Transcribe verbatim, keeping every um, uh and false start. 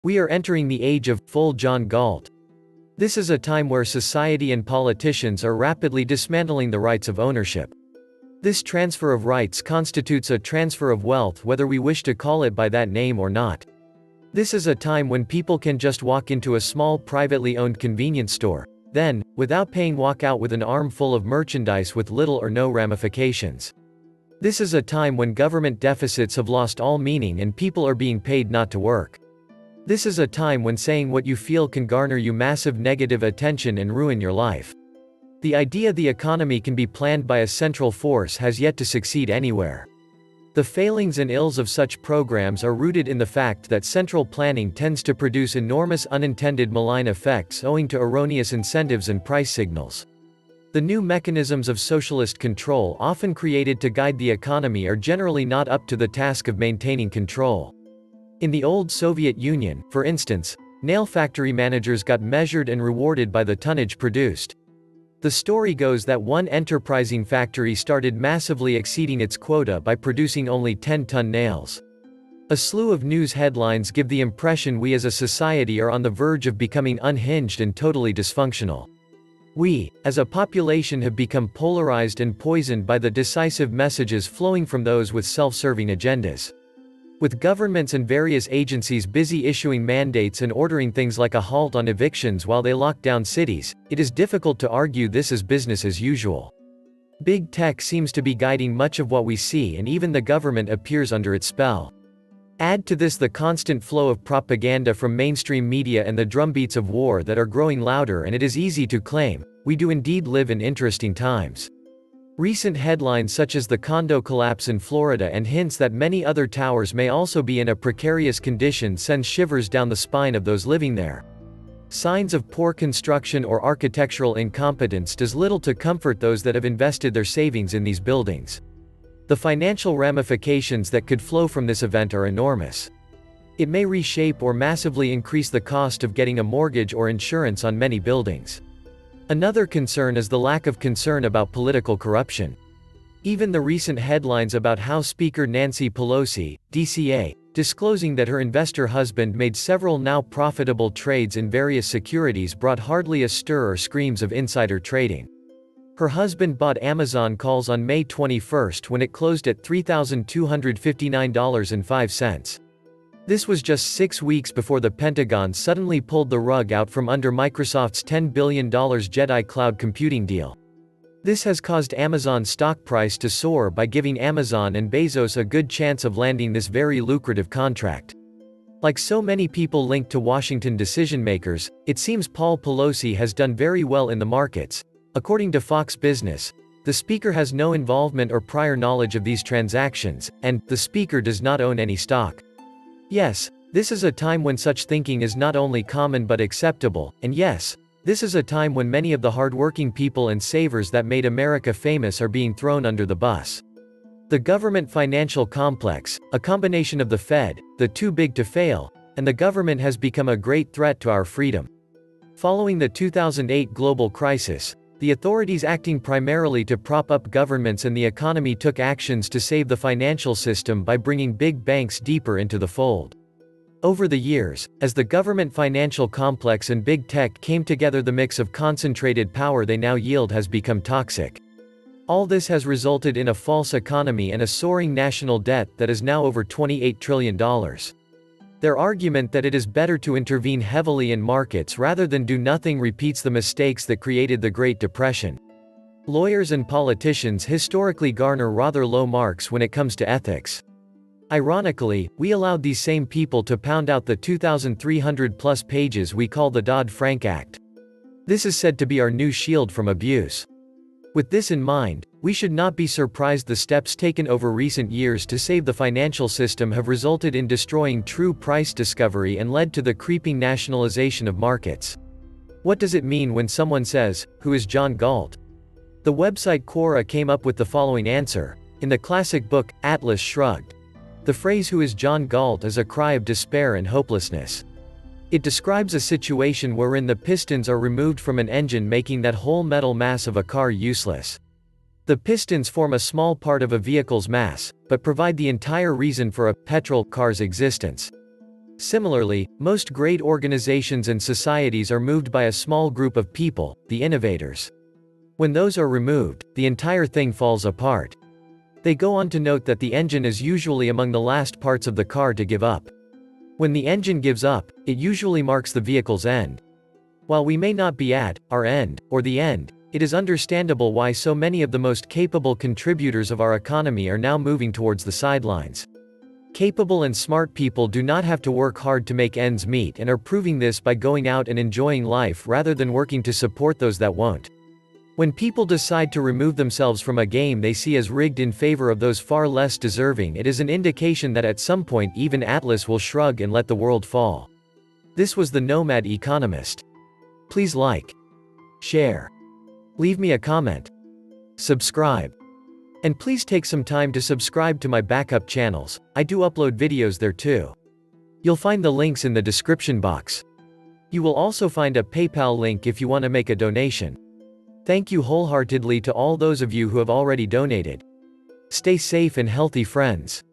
We are entering the age of full John Galt. This is a time where society and politicians are rapidly dismantling the rights of ownership. This transfer of rights constitutes a transfer of wealth, whether we wish to call it by that name or not. This is a time when people can just walk into a small privately owned convenience store, then, without paying, walk out with an arm full of merchandise with little or no ramifications. This is a time when government deficits have lost all meaning and people are being paid not to work. This is a time when saying what you feel can garner you massive negative attention and ruin your life. The idea the economy can be planned by a central force has yet to succeed anywhere. The failings and ills of such programs are rooted in the fact that central planning tends to produce enormous unintended malign effects owing to erroneous incentives and price signals. The new mechanisms of socialist control often created to guide the economy are generally not up to the task of maintaining control. In the old Soviet Union, for instance, nail factory managers got measured and rewarded by the tonnage produced. The story goes that one enterprising factory started massively exceeding its quota by producing only ten-ton nails. A slew of news headlines give the impression we as a society are on the verge of becoming unhinged and totally dysfunctional. We, as a population, have become polarized and poisoned by the decisive messages flowing from those with self-serving agendas. With governments and various agencies busy issuing mandates and ordering things like a halt on evictions while they lock down cities, it is difficult to argue this is business as usual. Big tech seems to be guiding much of what we see, and even the government appears under its spell. Add to this the constant flow of propaganda from mainstream media and the drumbeats of war that are growing louder, and it is easy to claim, we do indeed live in interesting times. Recent headlines such as the condo collapse in Florida and hints that many other towers may also be in a precarious condition send shivers down the spine of those living there. Signs of poor construction or architectural incompetence does little to comfort those that have invested their savings in these buildings. The financial ramifications that could flow from this event are enormous. It may reshape or massively increase the cost of getting a mortgage or insurance on many buildings. Another concern is the lack of concern about political corruption. Even the recent headlines about House Speaker Nancy Pelosi, D C A, disclosing that her investor husband made several now profitable trades in various securities brought hardly a stir or screams of insider trading. Her husband bought Amazon calls on May twenty-first when it closed at three thousand two hundred fifty-nine dollars and five cents. This was just six weeks before the Pentagon suddenly pulled the rug out from under Microsoft's ten billion dollar Jedi cloud computing deal. This has caused Amazon's stock price to soar by giving Amazon and Bezos a good chance of landing this very lucrative contract. Like so many people linked to Washington decision-makers, it seems Paul Pelosi has done very well in the markets. According to Fox Business, the Speaker has no involvement or prior knowledge of these transactions, and the Speaker does not own any stock. Yes, this is a time when such thinking is not only common but acceptable, and yes, this is a time when many of the hardworking people and savers that made America famous are being thrown under the bus. The government financial complex, a combination of the Fed, the too big to fail, and the government has become a great threat to our freedom. Following the two thousand eight global crisis, the authorities acting primarily to prop up governments and the economy took actions to save the financial system by bringing big banks deeper into the fold. Over the years, as the government financial complex and big tech came together, the mix of concentrated power they now yield has become toxic. All this has resulted in a false economy and a soaring national debt that is now over twenty-eight trillion dollars. Their argument that it is better to intervene heavily in markets rather than do nothing repeats the mistakes that created the Great Depression. Lawyers and politicians historically garner rather low marks when it comes to ethics. Ironically, we allowed these same people to pound out the two thousand three hundred plus pages we call the Dodd-Frank Act. This is said to be our new shield from abuse. With this in mind, we should not be surprised the steps taken over recent years to save the financial system have resulted in destroying true price discovery and led to the creeping nationalization of markets. What does it mean when someone says, "Who is John Galt?" The website Quora came up with the following answer. In the classic book, Atlas Shrugged. The phrase "Who is John Galt" is a cry of despair and hopelessness. It describes a situation wherein the pistons are removed from an engine, making that whole metal mass of a car useless. The pistons form a small part of a vehicle's mass, but provide the entire reason for a petrol car's existence. Similarly, most great organizations and societies are moved by a small group of people, the innovators. When those are removed, the entire thing falls apart. They go on to note that the engine is usually among the last parts of the car to give up. When the engine gives up, it usually marks the vehicle's end. While we may not be at our end, or the end, it is understandable why so many of the most capable contributors of our economy are now moving towards the sidelines. Capable and smart people do not have to work hard to make ends meet and are proving this by going out and enjoying life rather than working to support those that won't. When people decide to remove themselves from a game they see as rigged in favor of those far less deserving, it is an indication that at some point even Atlas will shrug and let the world fall. This was the Nomad Economist. Please like, share, leave me a comment, subscribe. And please take some time to subscribe to my backup channels, I do upload videos there too. You'll find the links in the description box. You will also find a PayPal link if you want to make a donation. Thank you wholeheartedly to all those of you who have already donated. Stay safe and healthy, friends.